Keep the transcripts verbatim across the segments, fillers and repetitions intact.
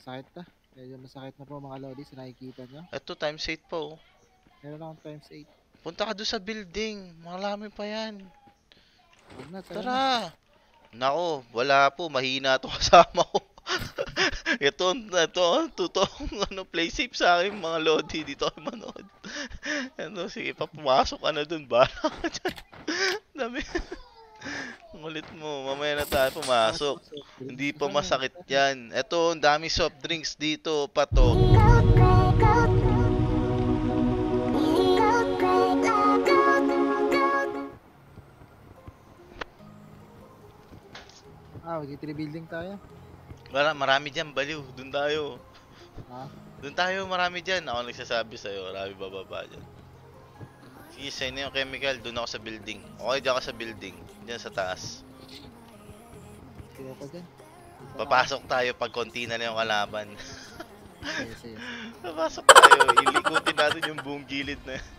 masakit na. Medyo masakit na po mga lodi sa nakikita nyo. Ito, times eight pa oh. Meron akong times eight. Punta ka doon sa building. Marami pa yan. Huwag na, tara na. Tara. Nako, wala po. Mahina to kasama ko. ito, ito, totoong ano, play safe sa akin mga lodi. Dito ako manood. ano, sige pa, pumasok ka na dun. Bahala ka dyan. Dami. Ang ulit mo. Mamaya na tayo pumasok. Hindi pa masakit yan. Ito, ang dami soft drinks dito. Pato. Ah, mag-three building tayo. Wala, marami dyan, baliw. Doon tayo. Ha? Doon tayo, marami dyan. Ako nagsasabi sa'yo, marami bababa dyan. Sige, sa'yo na yung chemical. Doon ako sa building. Okay, dyan ako sa building. Dyan sa taas. Sige ako dyan. Papasok tayo pag konti na lang yung kalaban. Sige, sige. Papasok tayo. Ilikutin natin yung buong gilid na yan.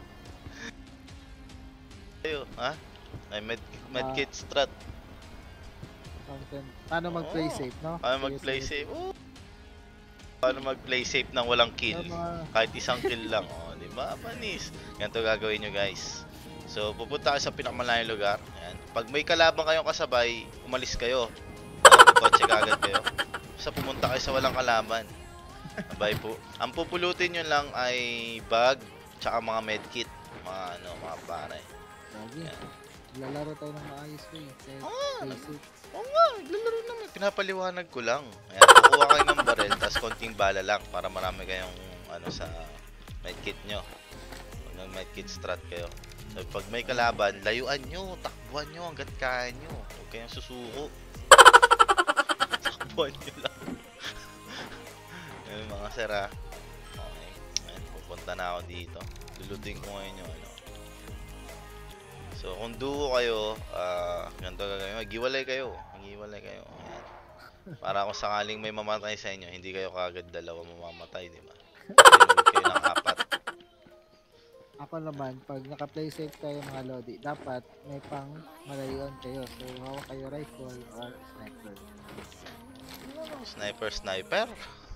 Tayo, ha? Ay, med medkit strat. Content. Paano mag-play Oo. safe, no? Paano Sige, mag-play sige. safe? Oh. Paano mag-play safe nang walang kill? Yung mga- Kahit isang kill lang. Oh, di ba? Panis. Ganito gagawin nyo, guys. So, pupunta kayo sa pinakamalayong lugar. Ayan. Pag may kalaban kayong kasabay, umalis kayo. Kotse kagad kayo. Basta pumunta kayo sa walang kalaban. Abay po. Ang pupulutin nyo lang ay bag, tsaka mga medkit. Mga ano, mga pare. Lagi. Ayan. Lalaro tayo ng maayos ko eh. Kaya Oo, play safe. Oo nga, naglalaro naman. Pinapaliwanag ko lang. Ayan, kukuha kayo ng barel, tapos konting bala lang para marami kayong ano sa medkit nyo. Pag nag-medkit strat kayo. So, pag may kalaban, layuan nyo, takbuhan nyo hanggat kaya nyo. Huwag kayong susuko. Takbuhan nyo lang. Ayan, mga sira. Okay. Ayan, pupunta na ako dito. Lulutin ko ngayon yung ano. So, kung duo kayo, ah, ganito gagawin. Maghiwalay kayo. Maghiwalay kayo. Ayan. Para kung sakaling may mamatay sa inyo, hindi kayo kagad dalawa mamamatay, di ba? Tinulog kayo ng apat. Ako naman, pag naka-play safe tayo mga lodi, dapat may pang malayon kayo. So, hawak kayo rifle or sniper. Sniper, sniper.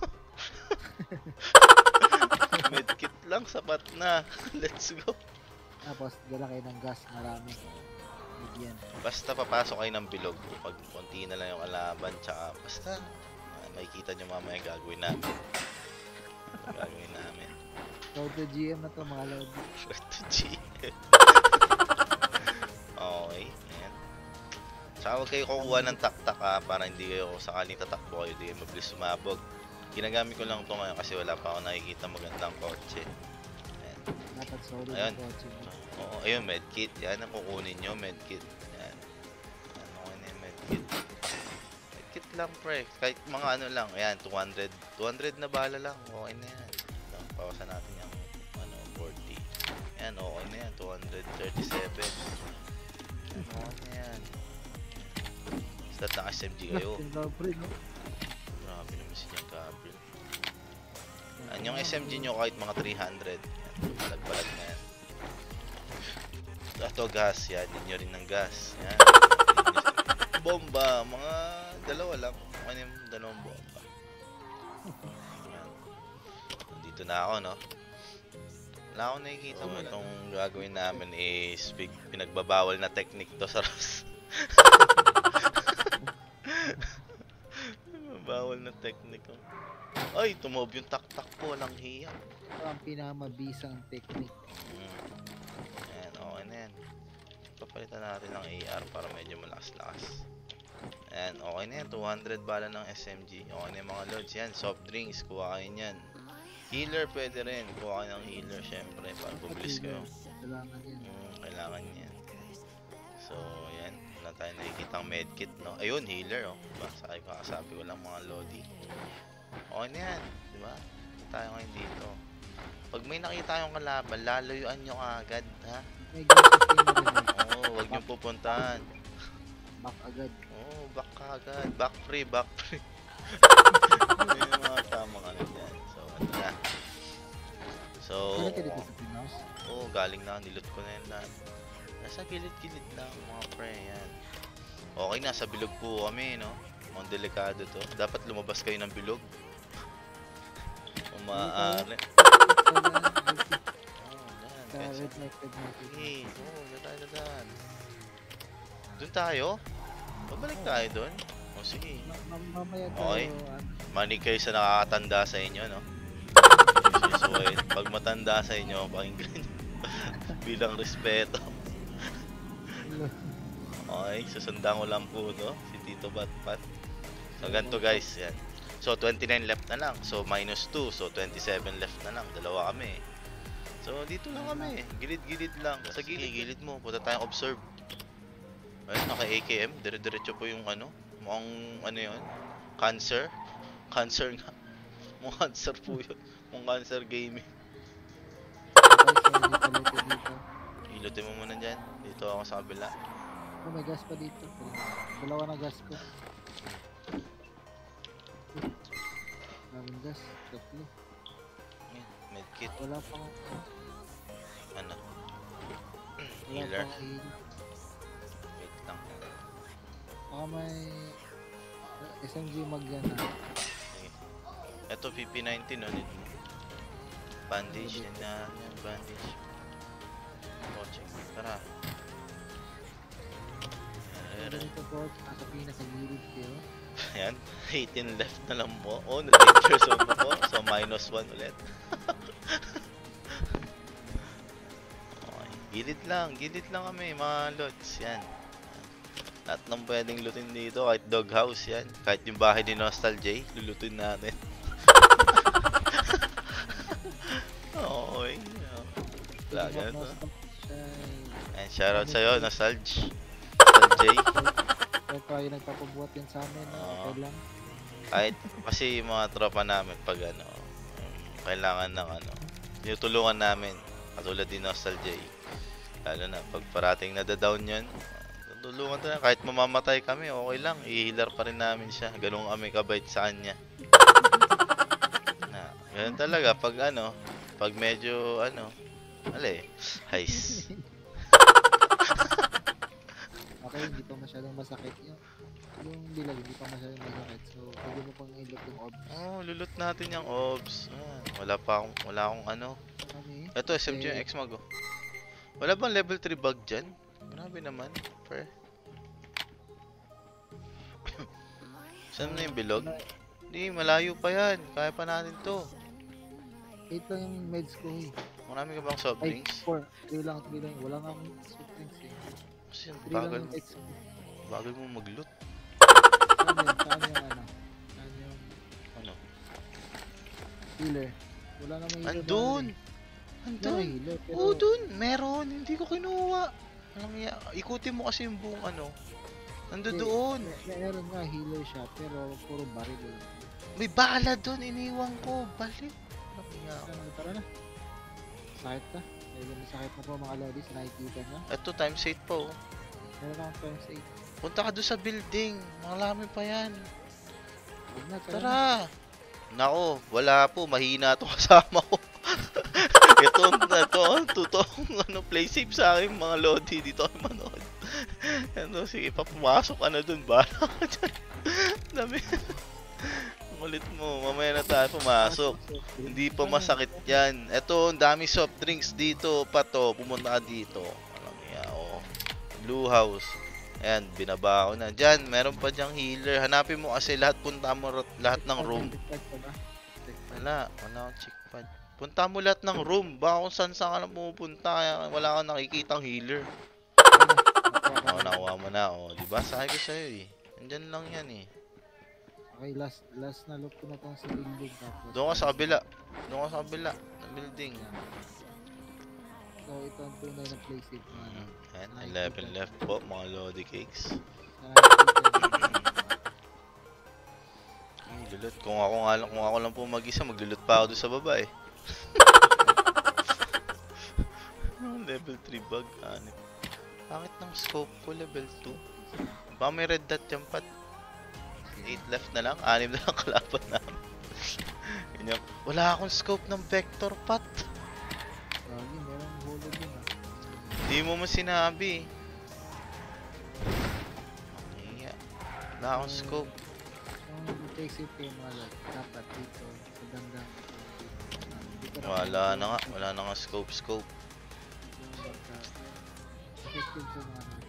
Medkit lang, sapat na. Let's go. Tapos, dala kayo ng gas, marami. Bigyan. Basta papasok kayo ng bilog. Pag konti na lang yung kalaban, tsaka basta ah, makikita nyo mamaya gagawin namin. Gagawin namin. So, to G M na to mga lodi. Short G. Okay, ayan. Tsaka huwag kayo kukuha ng taktak ha, para hindi kayo sakaling tatakbo kayo, hindi kayo mabilis sumabog. Ginagamit ko lang ito ngayon kasi wala pa ako nakikita magandang kotse. Ayan. Dapat solid Ayun. ang kotse mo. Oo, ayun, medkit. Yan ang kukunin nyo, medkit. Yan. Yan, okay na yung medkit. Medkit lang, pre. Kahit mga ano lang. Ayan, two hundred. two hundred na bala lang. Okay na yan. So, pawasan natin yung ano, forty. Yan, okay na yan. two thirty-seven. Yan, okay na yan. Stat ng S M G kayo. Yung Gabriel, no? Grabe naman si John Gabriel. Yan, yung S M G nyo kahit mga three hundred. Yan, palag-palag na yan. Ito, gas. Yan, ninyo rin ng gas. Yan. Bomba. Mga dalawa lang. Ano yung dalawang bomba. Yan. Nandito na ako, no? Wala akong nakikita mo. Itong gagawin namin is big, pinagbabawal na technique to sa Ross. Bawal na technique. Oh. Ay, tumob yung taktak ko. Walang hiya. Ito ang pinakamabisang technique. Mm. Ayan, okay na yan. Papalitan natin ng A R para medyo malakas-lakas. Ayan, okay na yan. two hundred bala ng S M G. Okay na yung mga loads yan. Soft drinks, kuha kayo yan. Healer pwede rin. Kuha kayo ng healer syempre para bubilis kayo. Kailangan yun. Mm, kailangan yan. So, yan. Wala tayo nakikita ang medkit, no? Ayun, healer, oh. Diba? Sabi ko, kasabi ko lang mga lodi. Okay na yan. Diba? Tayo ngayon dito. Pag may nakita yung kalaban, lalayuan nyo agad, ha? May gas system na rin. eh. Oo, oh, huwag nyo pupuntahan. Back agad. Oo, oh, back ka agad. Back free, back free. Yun yung mga tamang ano yan. So, ano na. So, Kailan ka dito sa Pinos? oo, oh, galing na. Nilot ko na yan lahat. Nasa gilid-gilid lang, mga pre, yan. Okay, nasa bilog po kami, no? Mga delikado to. Dapat lumabas kayo ng bilog. maaari. Kailangan Oh, yan. sa Guys. reflected natin. Sige, oo, oh, tayo na dyan. Doon tayo? Babalik tayo doon? O sige. Ma- ma- Mamaya Okay. tayo, ano, Manig kayo sa nakakatanda sa inyo, no? So, eh, pag matanda sa inyo, pakinggan nyo. Bilang respeto. Okay, susundan ko lang po, no? Si Tito Batpat. So, ganito guys, yan. So, twenty-nine left na lang. So, minus two. So, twenty-seven left na lang. Dalawa kami. So, dito lang kami. Gilid-gilid lang. Sa gilid-gilid mo, punta tayong observe. Ayun, naka-A K M. Dire-diretso po yung ano. Mukhang ano yun? Cancer. Cancer nga. Mukhang cancer po yun. Mukhang cancer gaming. guys, so, dito dito dito. Ilutin mo muna dyan. Dito ako sa kabila. Oh, may gas pa dito. Dalawa na gas ko. Daming gas. Tatlo. Ayan, medkit. Wala pang, Ano? wala Healer. pang heal. Wait lang. Baka may S M G mag yan ha. Sige. Ito, P P nineteen, no? Need mo. Bandage. Yan na. Yan, bandage. Watching. Tara. Ayan. Ganito po, nasa pinakagilid kayo. Ayan. eighteen left na lang po. Oh, na-danger zone na po. So, minus one ulit. Okay. Gilid lang. Gilid lang kami, mga lods. Yan. Lahat ng pwedeng lutin dito. Kahit doghouse yan. Kahit yung bahay ni Nostalgia, lulutin natin. Okay. Wala ganito. Ayan, shoutout sa'yo, Nostalgia. Nostalgia. Kaya tayo nagpapabuhat yan sa amin. No? Oo. Okay lang. Kahit kasi yung mga tropa namin pag ano, um, kailangan ng ano, tinutulungan namin katulad din Nostalgia. Lalo na pag parating nadadown yun, tutulungan tayo. Kahit mamamatay kami, okay lang, i-healer pa rin namin siya. Ganun kami kabait sa kanya. Na, ganun talaga pag ano, pag medyo ano, ali, heis. Okay, hindi pa masyadong masakit yun. Yung dilag, hindi pa masyadong masakit. So, pwede mo pang ilot yung orbs. Oh, lulot natin yung orbs. Ah, wala pa akong, wala akong ano. Kami, Ito, S M G yung X-Mag, oh. Wala bang level three bug dyan? Grabe naman, pre. Saan na yung bilog? Hindi, malayo pa yan. Kaya pa natin to. eight lang yung meds ko eh. Marami ka bang soft Ay, drinks? four. three lang, three lang. Wala nga akong soft drinks eh. Kasi yung three lang bagal, yung meds ko. bagal mo mag-loot. Saan yun? Saan yung ano? Saan yung Ano? healer? Wala na may healer. Andun! Wala Andun! may healer, pero Oo, dun! Meron! Hindi ko kinuha. Alam niya, ikutin mo kasi yung buong ano. Nandun Hindi, doon! may- meron nga healer siya, pero puro baril eh. May bala doon! Iniwan ko! Balik! Alam niya. Tara na, tara na. Sakit ka? Medyo masakit na po mga lodis, nakikita nyo. Ito, times eight pa, oh. Meron akong times eight. Punta ka doon sa building. Marami pa yan. Huwag na, tara na. Tara! Nako, wala po. Mahina to kasama ko. ito, ito, totoong ano, play safe sa akin mga lodi. Dito ako manood. Ano, sige pa, pumasok ka na dun. Bala ka dyan. Dami. Ulit mo. Mamaya na tayo pumasok. Hindi pa masakit yan. Ito, ang dami soft drinks dito. Pato, pumunta ka dito. Alam niya, oh. Blue House. Ayan, binaba ko na. Diyan, meron pa diyang healer. Hanapin mo kasi lahat, punta mo lahat ng room. Wala, wala akong checkpad. Punta mo lahat ng room. Baka kung saan saan ka lang pumupunta, kaya wala kang nakikitang healer. Oo, nakuha mo na. O, diba? Sabi ko sa'yo eh. Andyan lang yan eh. Okay, last last na loop ko na tong sa building tapos. Doon ka sa kabila. Doon ka sa kabila. Ng building. So ito ang tunay na play safe na ano. Ayan, eleven left po, mga Lodi Cakes. Sa nakikita Ay, lulot. Kung ako nga lang, kung ako lang po mag-isa, maglulot pa ako doon sa baba eh. Level three bug, anip. Pangit ng scope ko, level two. Baka may red dot yung pat. eight left na lang, anim na lang kalaban namin. Yun yung, wala akong scope ng vector pat. Lagi, merong holo din ah. Hindi mo mo sinabi. Iya. Wala akong scope. Kung play safe kayo mga lord, dapat dito sa bandang ito, dito. sniper. Wala na nga, wala na nga scope scope. Effective sa mga ano.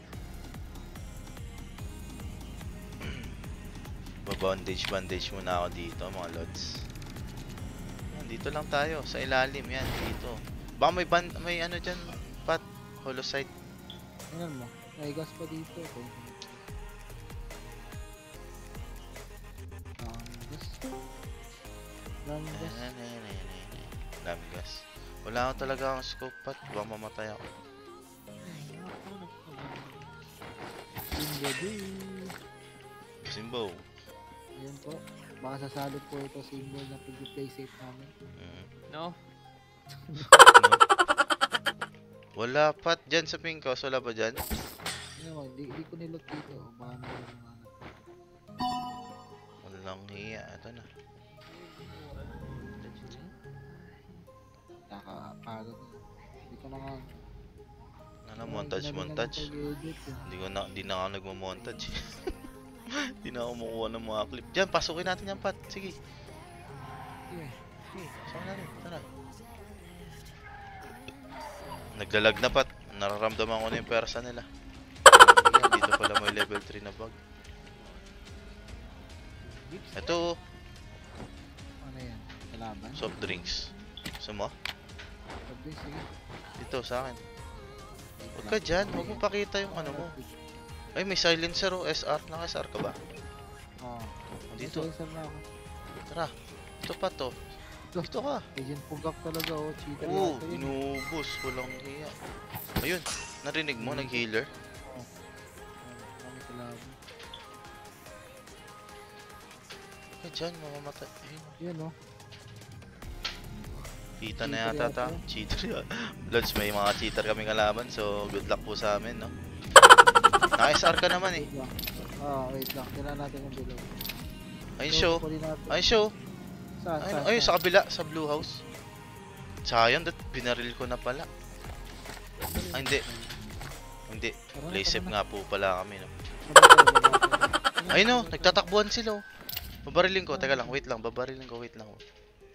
Babandage bandage muna ako dito mga lods. Yan, dito lang tayo sa ilalim yan dito. Baka may band, may ano dyan pat holosite. Tingnan mo. May gas pa dito. Okay. Um, gas. Dami gas. Dami gas. Wala ako talaga akong scope pat. Baka mamatay ako. Simbo Simbo. Ayun po. Baka sasalot po ito symbol na pag-play safe namin. Mm. No? Wala pat dyan sa pink house. Wala ba dyan? Ano mo, di, di ko nilot dito. Baka na wala mga anak. Walang hiya. Ito na. Nakakagod na. Hindi ko na nga. Ano, montage montage. Hindi ko na, hindi na ako nagmo-montage. Hindi na ako makuha ng mga clip. Diyan, pasukin natin yan, Pat. Sige. Sige. Sige, pasukin natin. Tara. Naglalag na, Pat. Nararamdaman ko na yung persa nila. Ayan, dito pala may level three na bug. Ito, Ano yan? Kalaban? soft drinks. Gusto mo? Sabi, sige. Dito, sa akin. Huwag ka dyan. Huwag mo pakita yung ano mo. Ay, may silencer o S R. Naka-S R ka ba? Oo. Dito. Sensor na ako. Tara. Ito pa to. Dito ka. Agent Pugak talaga, oh. Cheater Oo, yata yun. inubos. Walang hiya. Ayun. Narinig mo? Nag-healer? Oo. Ayun, Kami kalaban. Huwag ka dyan. Mamamatay. Ayun. Yun, oh. Kita na Cheater yata yata ta. yun. Cheater yan. Lods, may mga cheater kami kalaban. So, good luck po sa amin, no? Naka-S R ka naman eh. Wait lang. Ah, wait lang. Kailangan natin yung below. Ayun show. kunin natin. Ayun show. Saan? Ayun, Saan? ayun saan? sa kabila. Sa blue house. Sayang, dat binaril ko na pala. Ay, hindi. Hindi. Tara na, Play tara safe na. nga po pala kami, no? Tara, tara, tara, tara. Ayun no, nagtatakbuhan sila, oh. Babarilin ko. Teka lang, wait lang. Babarilin ko, wait lang. Oh.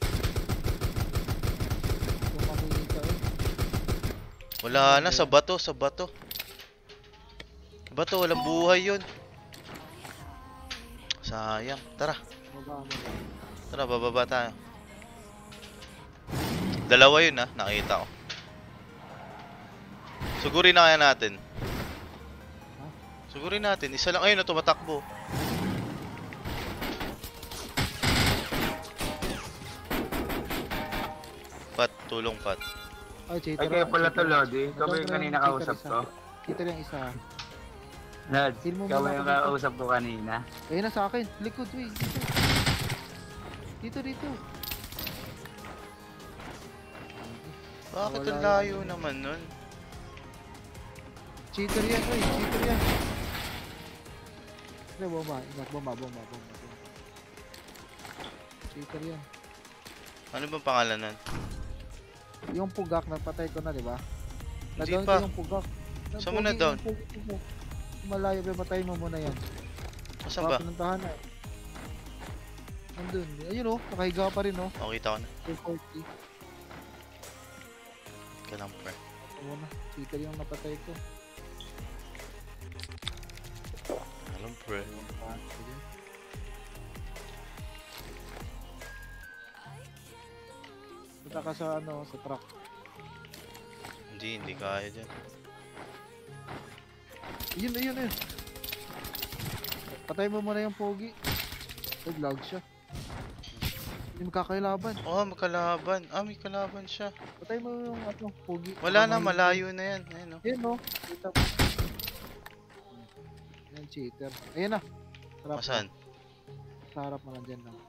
Kung makikita, eh. Wala na, sa bato, sa bato. Bato, walang buhay yun. Sayang. Tara, Baba mo. tara, bababa tayo. Dalawa yun, ha. Nakita ko. Sugurin na kaya natin. Sugurin natin. Isa lang. Ayun na, tumatakbo. Pat, tulong, Pat. Ay, cheater. Ay, kaya ah, pala to, cheater. Lodi. Ikaw ba Cheater yung kanina cheater kausap isa. ko? Cheater yung isa. Lads, Feel mo ikaw muna ba yung ako dito. kausap ko kanina? Ayun na sa akin. Likod, wey. Dito. Dito, dito. Bakit Wala ang yan. layo naman nun? Cheater yan, wey. Cheater yan. Hindi, bomba. Ingat, bomba, bomba, bomba. bomba. Cheater yan. Ano bang pangalan nun? Yung pugak, napatay ko na, di ba? Hindi Na-down pa. ko yung pugak. Saan mo Pogi na-down? yung pogi mo. Malayo, pero patay mo muna yan. Asan ba? Pinuntahan na. Nandun. Ayun oh, nakahiga pa rin oh. O, kita ko na. two forty. Ka lang, pre. Ano na, cheater yung napatay ko. Alam, pre. Punta ka sa ano, sa truck. Hindi, hindi kaya dyan. Ayun, ayun, ayun. Patay mo muna yung pogi. Nag-lag siya. Hindi makakailaban. Oh, may kalaban. Ah, may kalaban siya. Patay mo yung ano, pogi. Wala na, Baka may- malayo na yan. Ayun, oh. Ayun oh. Kita mo. Yan, cheater. Ayun na. Sarap Asan? na. Sa harap mo nandyan lang.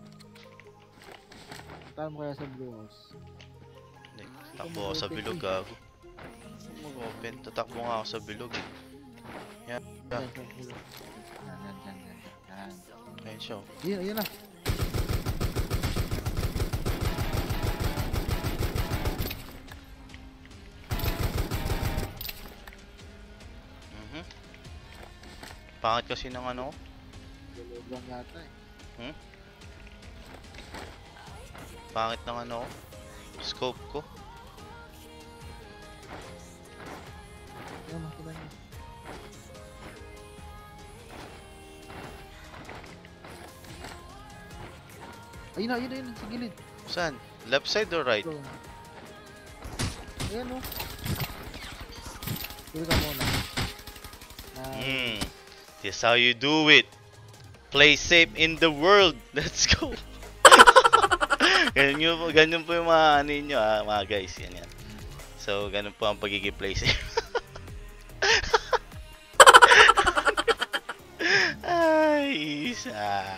Puntahan mo kaya sa blue house. Hindi. Takbo ako sa bilog, gago. Mag-open. Tatakbo nga ako sa bilog, eh. Yan. Yan, sa blue house. Yan, yan, yan, yan. Yan. Ayun siya, oh. Ayun, ayun na. Mhm. Pangit kasi ng ano. Lulog lang yata eh. Pangit ng ano. Scope ko. Ayan, makita niyo. Ayun na, ayun na, ayun na, sa gilid. Saan? Left side or right? So, ayan o. Pili ka muna. Ah, Hmm. This how you do it. Play safe in the world. Let's go. ganyan, yung, ganyan po yung mga ano nyo, ah, mga guys. Yan yan. So, ganun po ang pagiging play safe. Ay, isa.